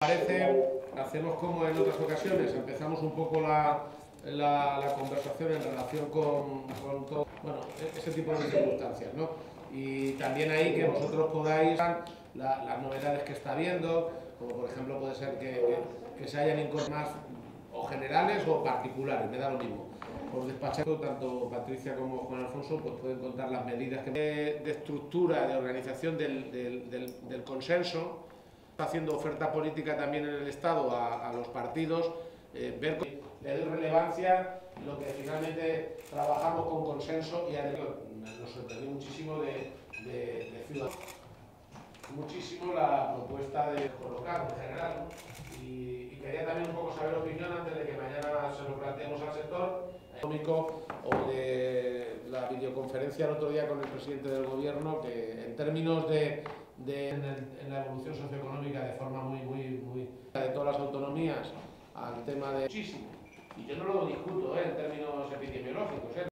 Parece, hacemos como en otras ocasiones, empezamos un poco la conversación en relación con todo, bueno, ese tipo de circunstancias, ¿no? Y también ahí que vosotros podáis las novedades que está habiendo, como por ejemplo puede ser que se hayan incorporado más o generales o particulares, me da lo mismo. Por despachado, tanto Patricia como Juan Alfonso pues pueden contar las medidas de estructura, de organización del consenso, haciendo oferta política también en el Estado a los partidos, ver que le doy relevancia lo que finalmente trabajamos con consenso y nos sorprendió muchísimo de Ciudadanos, muchísimo la propuesta de colocar en general, ¿no? Y quería también un poco saber opinión antes de que mañana se lo planteemos al sector económico o de la videoconferencia el otro día con el presidente del gobierno, que en términos en la evolución socioeconómica de forma muy de todas las autonomías al tema de muchísimo, y yo no lo discuto en términos epidemiológicos,